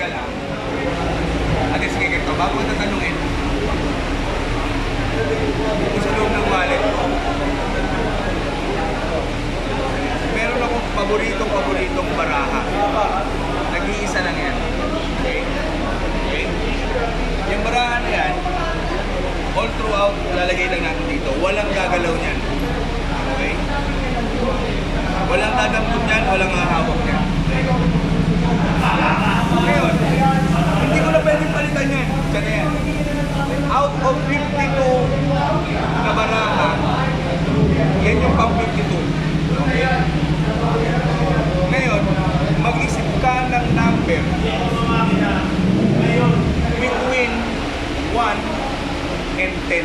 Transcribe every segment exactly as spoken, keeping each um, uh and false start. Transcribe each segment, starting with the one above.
Teka lang. Ate, sige ganito. Bago ko tatanungin, ito sa loob ng wallet. Meron akong paboritong-paboritong baraha. Nag-iisa lang yan. Okay? Okay? Yung baraha na yan, all throughout, lalagay lang natin dito. Walang gagalaw niyan. Okay? Walang nadampot niyan, walang hahawak niyan. Ngayon, hindi ko na pwedeng palitan yan. Diyan na yan. Out of fifty-two na baraha, yan yung pang fifty-two. Okay? Ngayon, mag-isip ka ng number between one and ten.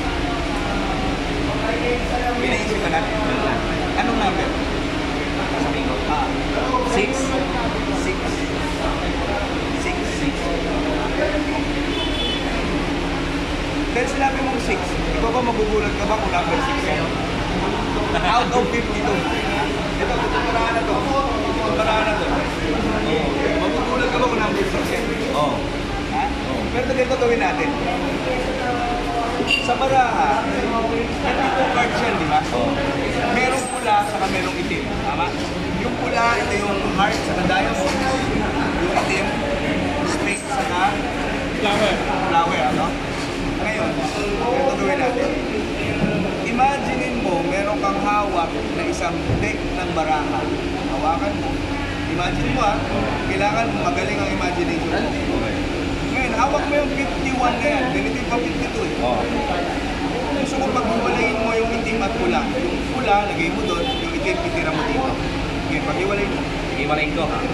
Pinaisip ka natin. Anong number? Sabihin ko, ah, six. six. six. six. Dahil sinabi mong six, ikaw ba magugulat ka ba kung number six yan? Out of fifty-two. Ito, itong paraan na to. Itong paraan na to. Oh. Magugulat ka ba kung number six yan? Oo. Oh. Ha? Oh. Pero ganito gawin natin. Sa baraha, nandito cards yan, di ba? Oo. Oh. Merong pula, saka merong itim. Tama? Yung pula, ito yung heart, saka diamond. Yung itim, straight, saka flower. Flower, ano? Ngayon, ito gawin natin. Imaginein mo, meron kang hawak na isang deck ng baraha. Hawakan mo. Imagine mo ha, kailangan magaling ang imagination mo. Okay. Ngayon, hawak mo yung fifty-one na yan. Ganito yung pa fifty-two eh. Oh. Gusto ko pag-iwalayin mo yung itim at pula. Yung pula, lagay mo doon. Yung itim, itira mo dito. Okay, pag-iwalayin mo. Pag-iwalayin ko ha.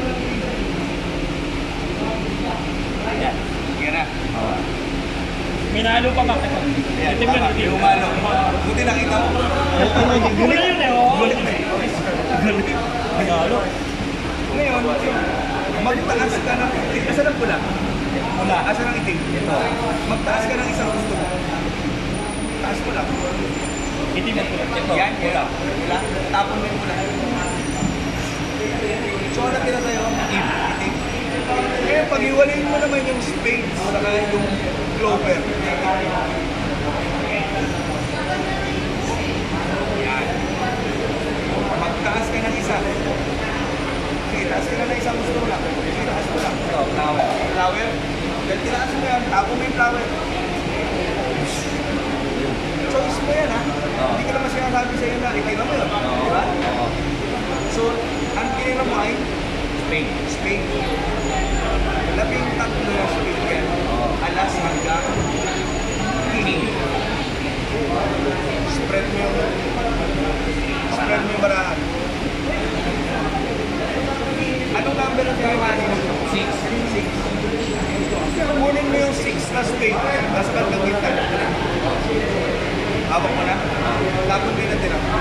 Ayan. Yan na. Oh. May nalo pa ba? Ayan, tama. Yung umalo. Buti nakita mo. Gulit yun eh. Gulit na eh. Gulit. Nalo. Ngayon, magtaas ka ng itim. Asan ang pula? Pula. Asan ang itim? Ito. Magtaas ka ng isang gusto mo. Taas mo lang. Itim ang pula. Ito. Yan, pula. Pula. Tapon mo yung pula. So, ano tira sa'yo? Itim. Itim. Kaya pag-iwalayin mo naman yung spades saka yung clover. Yan. Magtaas ka ng isa. Sige, taas ka na ng isang gusto mo lang. Sige, taas mo lang. Ito, flower. Flower? Dahil tinaas mo yan, tapo mo yung flower. Choice mo yan ha. Hindi ka naman sinasabi sa'yo na, itira mo yun. Diba? So, ang tinira mo ay spade. Spade. Labing tatlo na spade yan. Alas hanggang king. Spread mo yung spread mo yung barahan. Anong number ang tinimani mo? six. six. Kunin mo yung six na spade. Tapos bandang kita. Hawak mo na? Tapon din natin ako.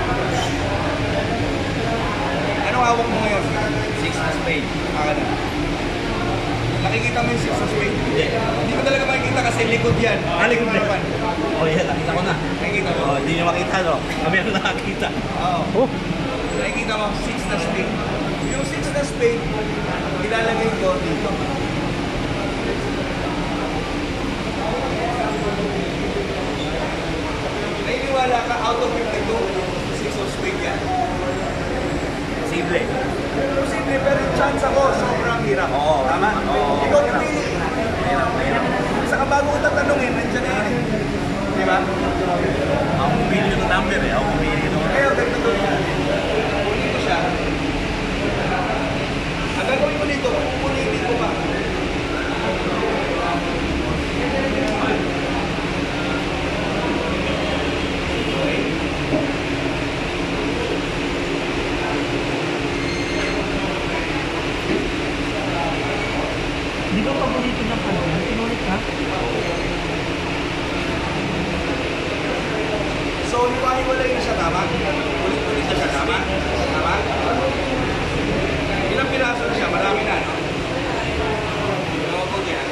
Anong hawak mo ngayon? six na spade. Aka na. Nakikita mo yung six na spade? Hindi. Hindi ko talaga makikita kasi likod yan. Ah, likod yan. Oh, yan. Nakita ko na. Nakikita mo? Oh, hindi nyo makita, no? Kami ang nakakita. Oo. Oh. Nakikita mo, six na spade. Yung six na spade, ilalagay ko dito. Naniniwala ka, out of fifty-two, six of spade yan. Posible. Posible, pero yung chance ako, sobrang hirap. Oo. Tama? Oo. Ikaw pili. Mahirap, mahirap. Saka bago ko tatanungin, nandiyan na yan eh. Di ba? Ako pumili ng number eh. Ako pumili ng number. Kaya, ganito to yan. Kunin ko siya. Ang gagawin ko dito, kukunin ko ba? Di ba paborito ng kanila? Sinulit ka? So, hiwa-hiwalay na siya, tama? Ulit-ulit na siya, tama? Tama? Ilang piraso na siya? Marami na, no? Mga po yan.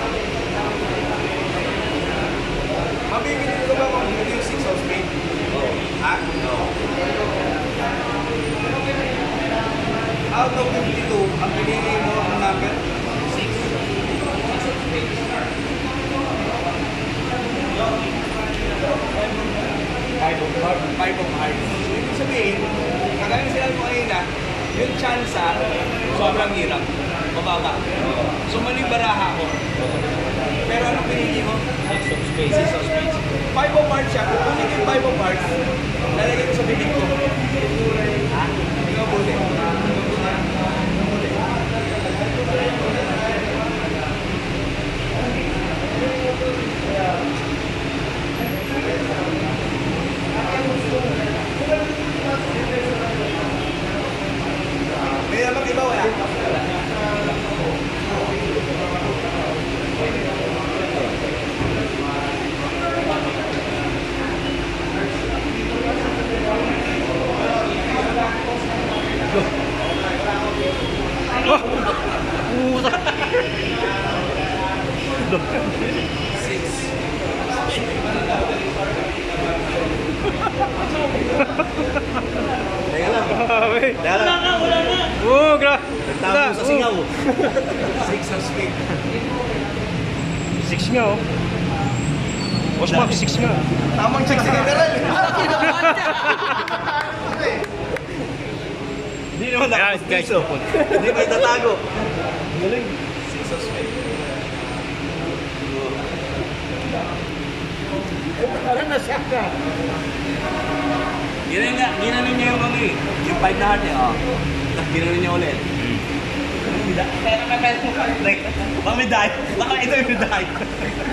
Mabibili ko ba kung hindi yung six of spade? Ha? No. Out of fifty-two, ang pinili mo ang number? six. mababa. So maling baraha ko. Pero anong pinili mo? Six of spades. Six of spades. Five of hearts siya. Kung kunin ko yung five of hearts, lalagay ko sa bibig ko. Ha? Hindi ko mabuti. May naman iba wala? Six. Teka lang. Wala nga, wala nga. Oo, gra. Nagtabo sa singaw. Six of spades. Six nga, oh. Osmak, six nga. Tamang check si Heneral. Hindi naman nakapag-piso. Hindi may tatago. Galing. Six of spades. Parang nasyak ka. Ginanon niya, ginanon niya yung ano eh. Yung five na heart niya, oh. Tapos ginanon niya ulit. Kaya naman pwede mo pa. Baka may die. Baka ito yung die.